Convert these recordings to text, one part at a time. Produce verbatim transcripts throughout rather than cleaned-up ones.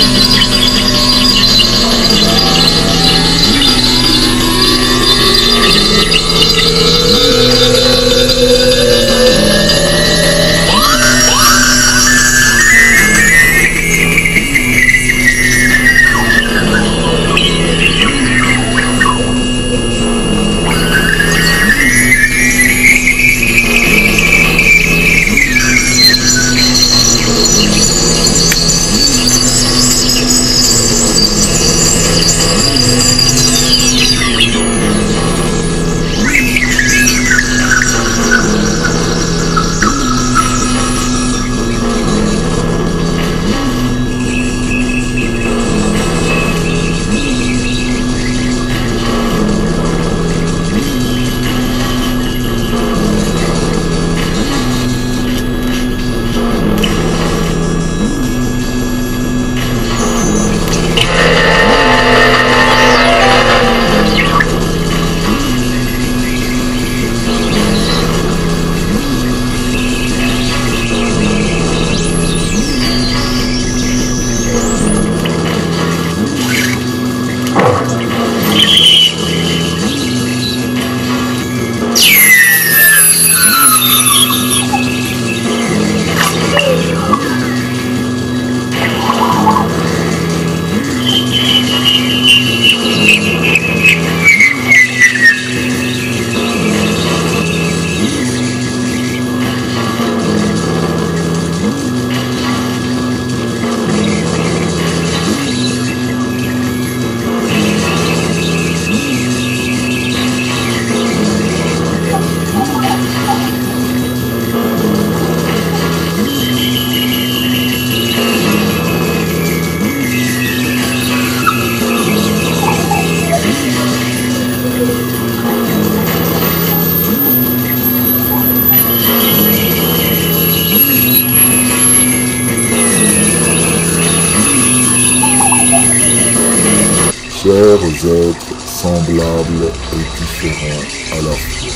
chers êtres semblables et différents à la fois.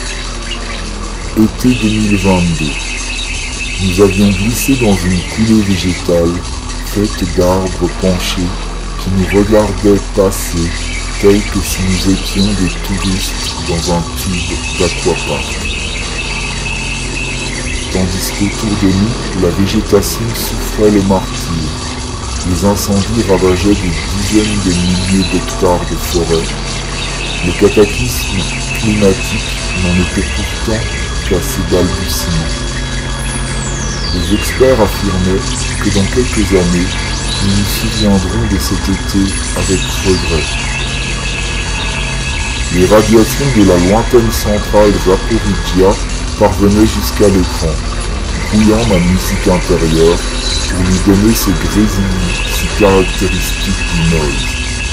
Été deux mille vingt-deux. Nous avions glissé dans une coulée végétale faite d'arbres penchés qui nous regardaient passer tels que si nous étions des touristes dans un tube d'aquapark. Tandis qu'autour de nous, la végétation souffrait le martyre. Les incendies ravageaient des dizaines de milliers d'hectares de forêt. Le cataclysme climatique n'en était pourtant qu'à ses balbutiements. Les experts affirmaient que dans quelques années, nous nous souviendrons de cet été avec regret. Les radiations de la lointaine centrale Zaporizhia parvenaient jusqu'à l'écran, brouillant ma musique intérieure pour lui donner ce grésillis si caractéristique du noise.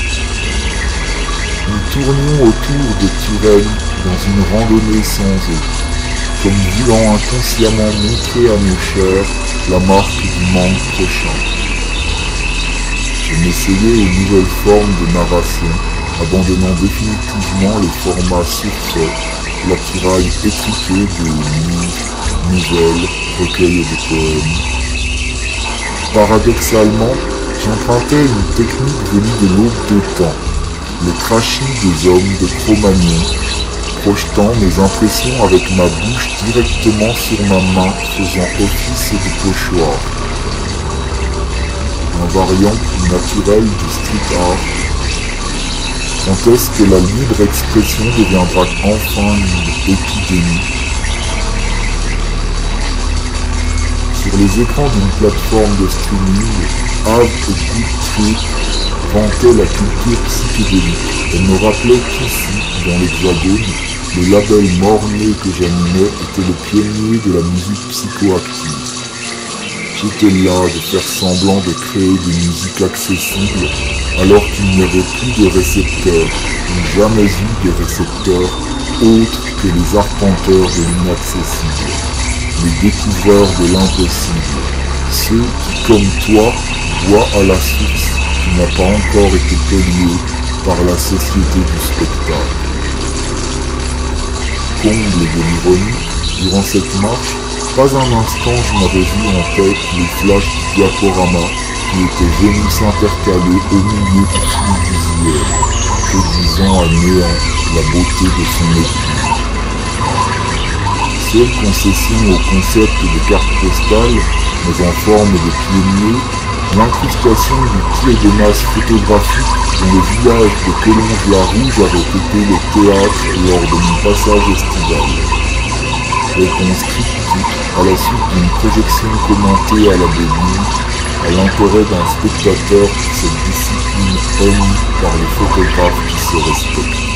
Nous tournions autour de Turenne dans une randonnée sans eau, comme voulant inconsciemment montrer à nos chairs la marque du manque prochain. Je m'essayais aux nouvelles formes de narration, abandonnant définitivement les formats surfaits, l'attirail étriqué de livres, nouvelles, recueils de poèmes. Paradoxalement, j'empruntais une technique venue de l'aube de temps, le trashing des hommes de Cro-Magnon, projetant mes impressions avec ma bouche directement sur ma main faisant office de pochoir. Un variant plus naturel du street art. Quand est-ce que la libre expression deviendra enfin une épidémie? Sur les écrans d'une plateforme de streaming, Have a Good Trip vantait la culture psychédélique. Elle me rappelait qu'ici, dans l'Hexagone, le label morné que j'animais était le pionnier de la musique psychoactive. J'étais là de faire semblant de créer des musiques accessibles alors qu'il n'y avait plus de récepteurs, ou jamais eu de récepteurs autres que les arpenteurs de l'inaccessible, les découvreurs de l'impossible, ceux qui, comme toi, voient à la source qui n'a pas encore été polluée par la société du spectacle. Comble de l'ironie, durant cette marche, pas un instant je n'avais vu en tête les flashs du diaporama qui était venu s'intercaler au milieu du flou visuel, réduisant à néant la beauté de son époux. Seule concession au concept de carte postale, mais en forme de pied-nez, l'incrustation du tir de masse photographique dont le village de Collonges-la-Rouge avait été le théâtre lors de mon passage estival. Réponse critique à la suite d'une projection commentée à la bobine, à l'intérêt d'un spectateur pour cette discipline haine par les photographes qui se respectent.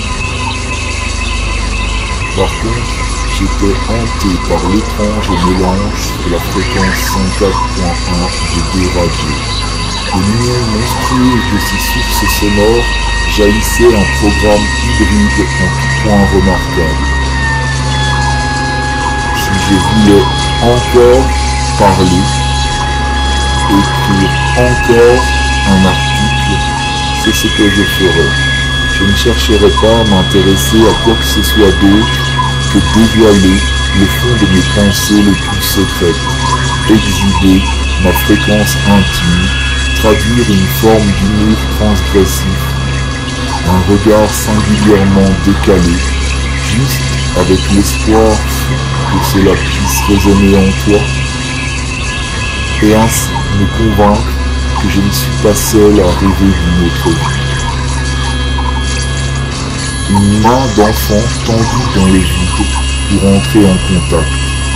Par contre, j'étais hanté par l'étrange mélange sur la fréquence cent quatre point un des deux radios. De l'union monstrueuse de ces sources sonores jaillissait un programme hybride en tout point remarquable. Si je voulais encore parler, écrire encore un article, c'est ce que je ferais. Je ne chercherai pas à m'intéresser à quoi que ce soit d'autre que dévoiler le fond de mes pensées les plus secrètes, exhiber ma fréquence intime, traduire une forme d'humour transgressif, un regard singulièrement décalé, juste avec l'espoir fou que cela puisse résonner en toi, et ainsi me convaincre que je ne suis pas seul à rêver d'une autre vie. Une main d'enfant tendue dans le vide pour entrer en contact.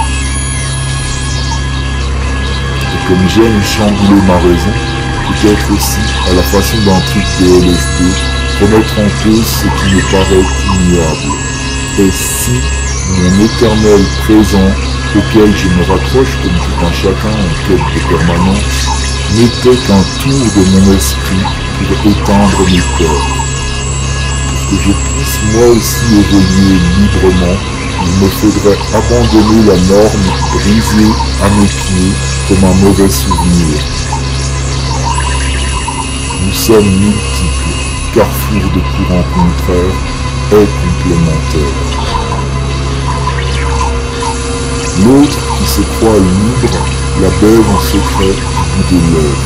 Et comme j'aime chambouler ma raison, peut-être aussi, à la façon d'un truc de L S D, remettre en cause ce qui me paraît immuable. Et si mon éternel présent, auquel je me raccroche comme tout un chacun en quête de permanence, n'était qu'un tour de mon esprit pour éteindre mes peurs. Que je puisse moi aussi évoluer librement, il me faudrait abandonner la norme brisée à mes pieds comme un mauvais souvenir. Nous sommes multiples, carrefour de courants contraires et complémentaires. L'autre qui se croit libre, la baise en secret du bout des lèvres.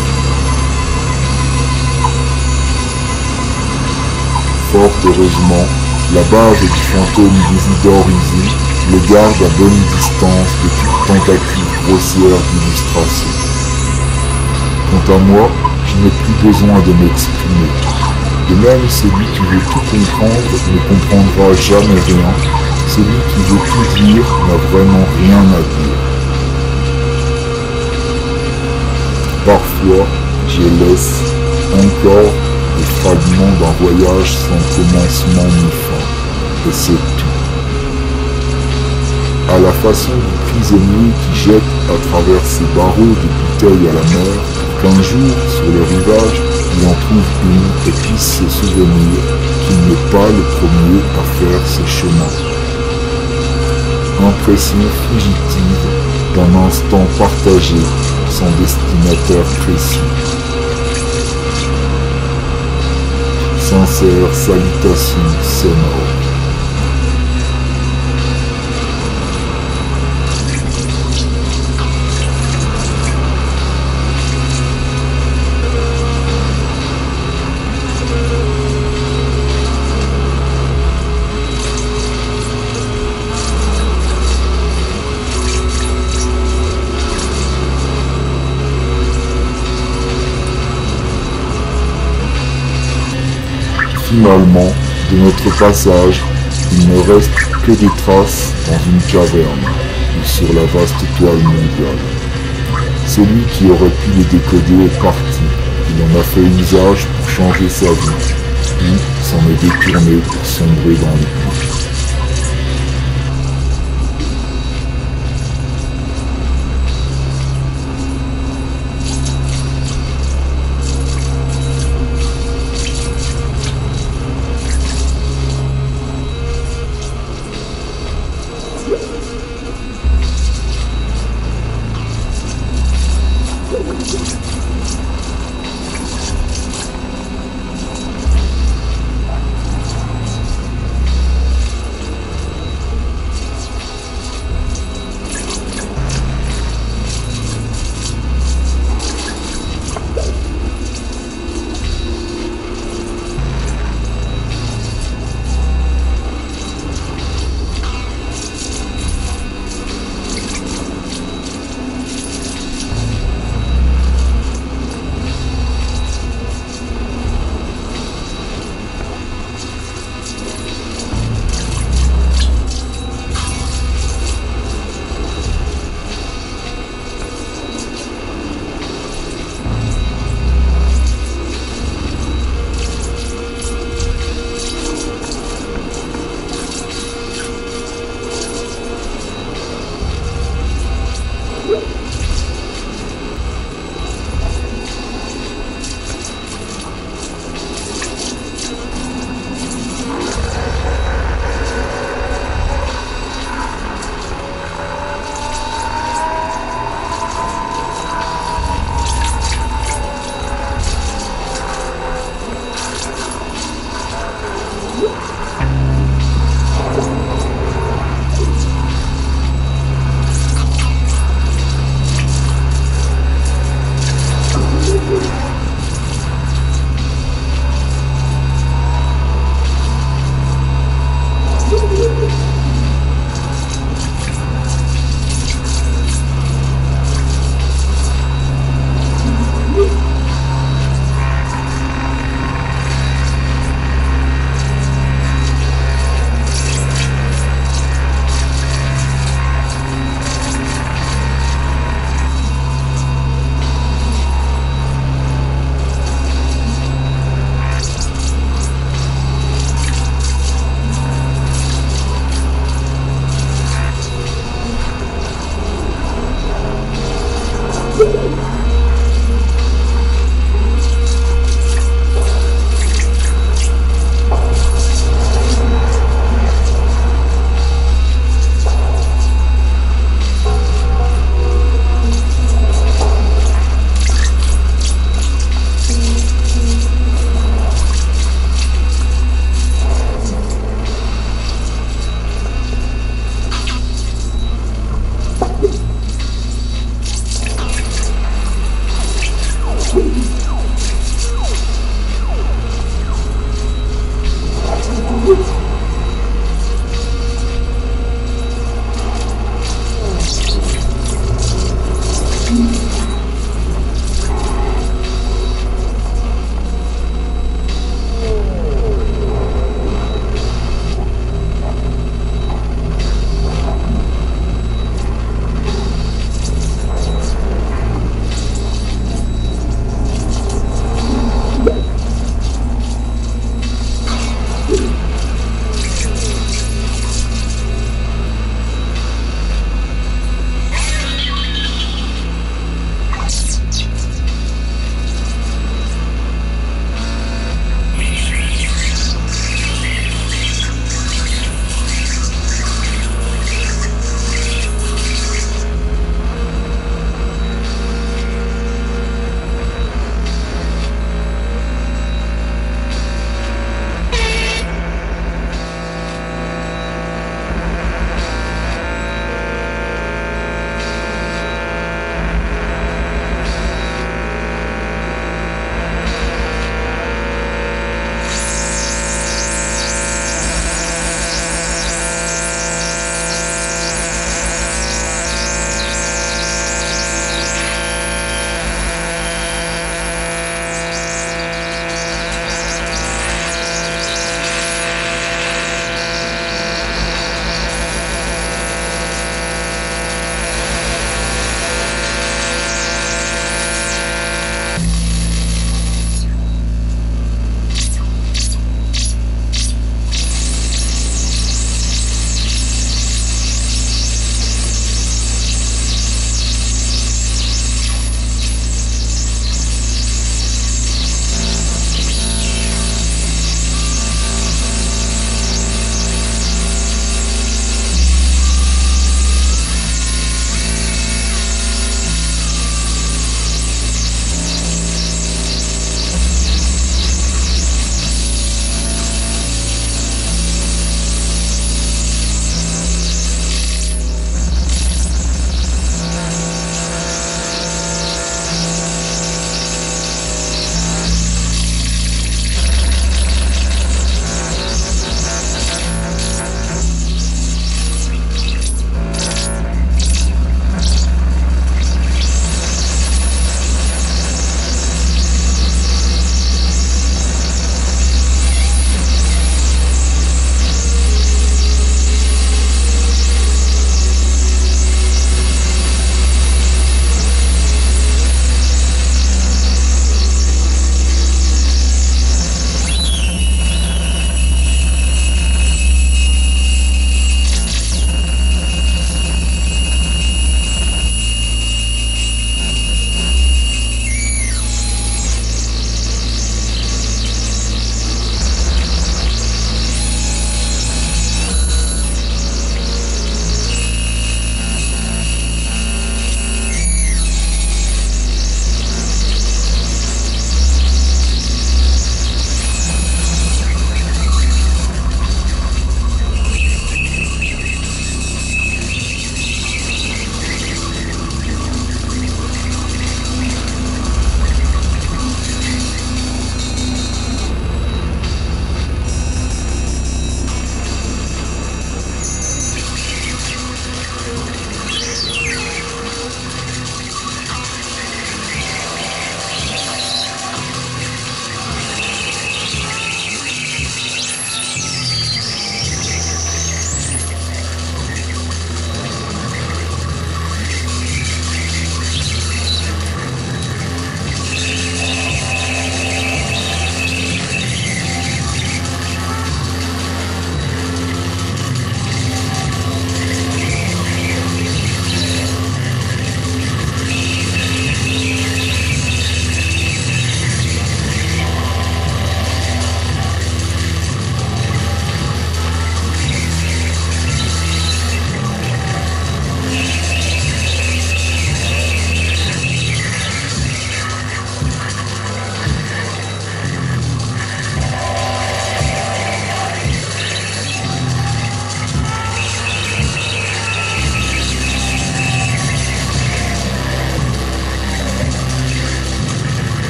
Fort heureusement, la base du fantôme d'Isidore-Isé le garde à bonne distance de toute tentative grossière d'illustration. Quant à moi, je n'ai plus besoin de m'exprimer. De même, celui qui veut tout comprendre ne comprendra jamais rien. Celui qui veut tout dire n'a vraiment rien à dire. Parfois, je laisse encore les fragments d'un voyage sans commencement ni fin, et c'est tout. À la façon du prisonnier qui jette à travers ses barreaux de bouteilles à la mer, qu'un jour, sur le rivage, il en trouve une et puisse se souvenir qu'il n'est pas le premier à faire ce chemin. Impression fugitive d'un instant partagé sans destinataire précis. Sincère salutation sonore. Finalement, de notre passage, il ne reste que des traces dans une caverne ou sur la vaste toile mondiale. Celui qui aurait pu les décoder est parti, il en a fait usage pour changer sa vie, ou s'en est détourné pour sombrer dans l'oubli.